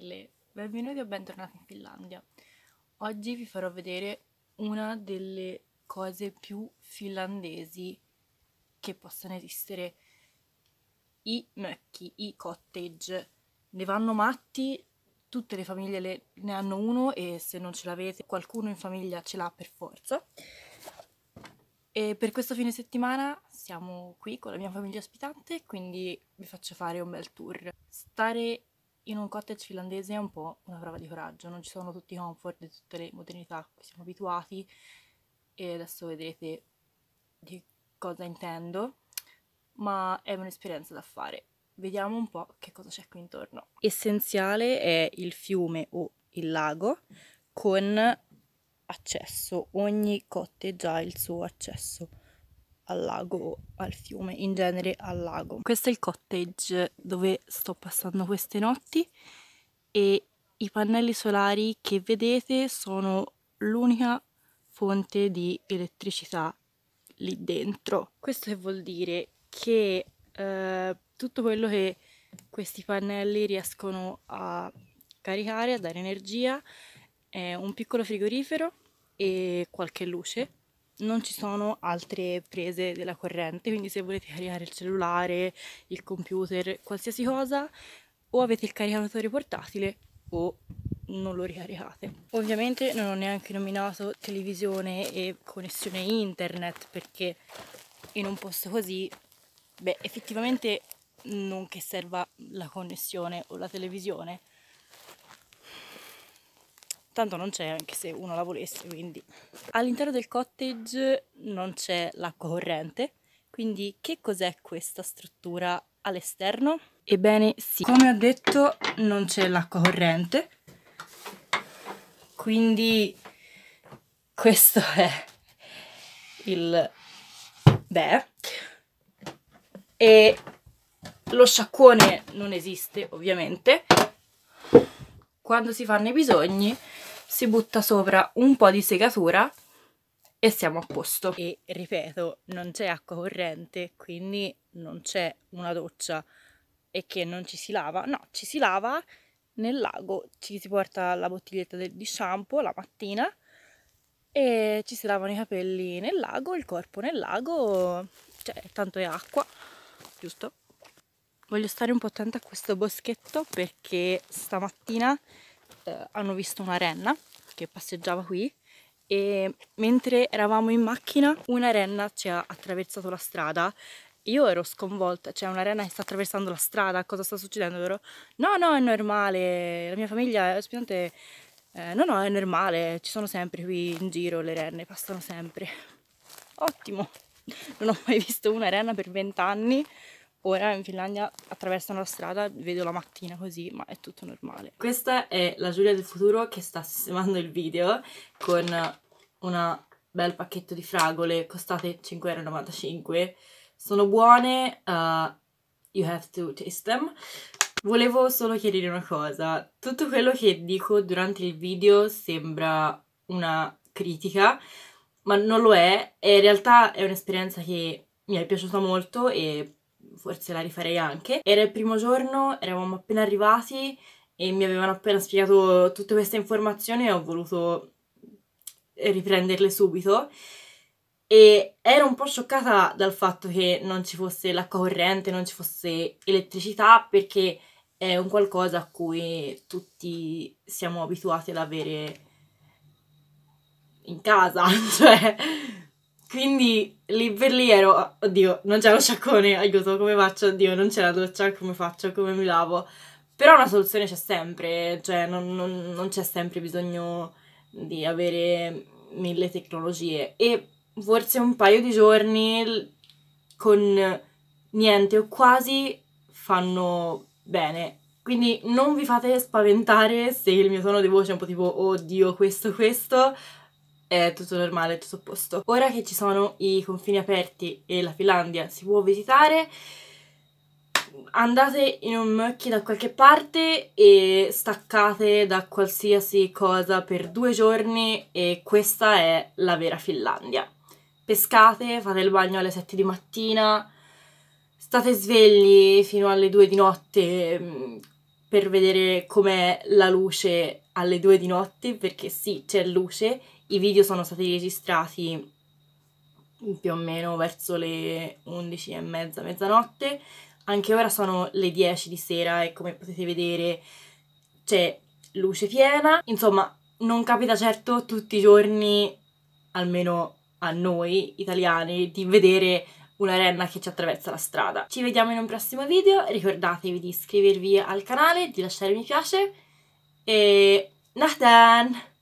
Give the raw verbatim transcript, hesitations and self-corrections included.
stelle, benvenuti o bentornati in Finlandia. Oggi vi farò vedere una delle cose più finlandesi che possano esistere: i mökki, i cottage. Ne vanno matti, tutte le famiglie le, ne hanno uno e se non ce l'avete qualcuno in famiglia ce l'ha per forza. E per questo fine settimana siamo qui con la mia famiglia ospitante, quindi vi faccio fare un bel tour. Stare in un cottage finlandese è un po' una prova di coraggio, non ci sono tutti i comfort e tutte le modernità a cui siamo abituati e adesso vedrete di cosa intendo, ma è un'esperienza da fare. Vediamo un po' che cosa c'è qui intorno. Essenziale è il fiume o il lago con accesso, ogni cottage ha il suo accesso al lago o al fiume, in genere al lago. Questo è il cottage dove sto passando queste notti e i pannelli solari che vedete sono l'unica fonte di elettricità lì dentro. Questo che vuol dire che eh, tutto quello che questi pannelli riescono a caricare, a dare energia, è un piccolo frigorifero e qualche luce. Non ci sono altre prese della corrente, quindi se volete caricare il cellulare, il computer, qualsiasi cosa, o avete il caricatore portatile o non lo ricaricate. Ovviamente non ho neanche nominato televisione e connessione internet, perché in un posto così, beh, effettivamente non che serva la connessione o la televisione, tanto non c'è anche se uno la volesse, quindi. All'interno del cottage non c'è l'acqua corrente, quindi che cos'è questa struttura all'esterno? Ebbene sì, come ho detto non c'è l'acqua corrente, quindi questo è il beh, e lo sciacquone non esiste ovviamente. Quando si fanno i bisogni si butta sopra un po' di segatura e siamo a posto. E ripeto, non c'è acqua corrente, quindi non c'è una doccia e che non ci si lava. No, ci si lava nel lago, ci si porta la bottiglietta di shampoo la mattina e ci si lavano i capelli nel lago, il corpo nel lago, cioè tanto è acqua, giusto? Voglio stare un po' attenta a questo boschetto perché stamattina eh, hanno visto una renna che passeggiava qui e mentre eravamo in macchina una renna ci ha attraversato la strada. Io ero sconvolta, cioè una renna che sta attraversando la strada, cosa sta succedendo? Ero, no no, è normale, la mia famiglia è ospitante, eh, no no, è normale, ci sono sempre qui in giro le renne, passano sempre. Ottimo, non ho mai visto una renna per vent'anni. Ora in Finlandia attraversano la strada, vedo la mattina così, ma è tutto normale. Questa è la Giulia del futuro che sta sistemando il video con un bel pacchetto di fragole, costate cinque e novantacinque euro. Sono buone, uh, you have to taste them. Volevo solo chiarire una cosa: tutto quello che dico durante il video sembra una critica, ma non lo è, e in realtà è un'esperienza che mi è piaciuta molto e forse la rifarei anche. Era il primo giorno, eravamo appena arrivati e mi avevano appena spiegato tutte queste informazioni e ho voluto riprenderle subito e ero un po' scioccata dal fatto che non ci fosse l'acqua corrente, non ci fosse elettricità, perché è un qualcosa a cui tutti siamo abituati ad avere in casa, cioè, quindi lì per lì ero, oddio, non c'è lo sciacquone, aiuto, come faccio? Oddio, non c'è la doccia, come faccio? Come mi lavo? Però una soluzione c'è sempre, cioè non, non, non c'è sempre bisogno di avere mille tecnologie, e forse un paio di giorni con niente o quasi fanno bene. Quindi non vi fate spaventare se il mio tono di voce è un po' tipo oddio questo questo, è tutto normale, è tutto a posto. Ora che ci sono i confini aperti e la Finlandia si può visitare, andate in un mökki da qualche parte e staccate da qualsiasi cosa per due giorni e questa è la vera Finlandia. Pescate, fate il bagno alle sette di mattina, state svegli fino alle due di notte per vedere com'è la luce alle due di notte, perché sì, c'è luce. I video sono stati registrati più o meno verso le undici e mezza, mezzanotte. Anche ora sono le dieci di sera e come potete vedere c'è luce piena. Insomma, non capita certo tutti i giorni, almeno a noi italiani, di vedere una renna che ci attraversa la strada. Ci vediamo in un prossimo video, ricordatevi di iscrivervi al canale, di lasciare mi piace e Nahtan!